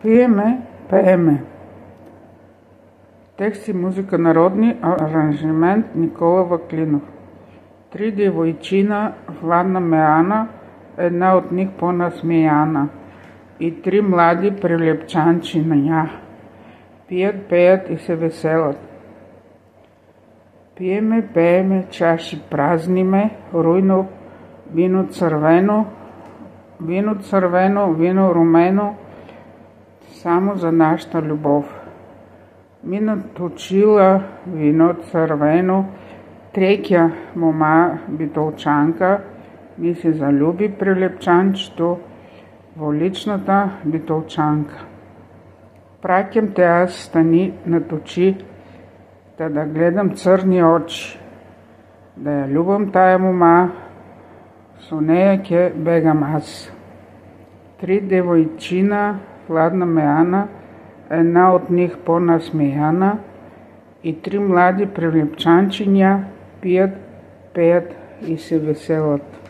Пиеме, пееме. Текст и музика народни, аранжимент Никола Ваклинов. 3 девойчина, Владна Меана, една от них по-насмеяна, и 3 млади прилепчанчиня. Пият, пеят и се веселят. Пиеме, пееме, чаши празниме, руйно вино цървено, вино румено, само за нашата любов. Мина точила вино цървено, третя мома битолчанка ми се залюби прилепчанчето во личната битолчанка. Пракям те аз стани наточи, да гледам църни очи, да я любам тая мома, со нея ке бегам аз. 3 девойчина, Владна Меана, една от них по-насмеяна, и 3 млади прилепчанчиня пият, пеят и се веселят.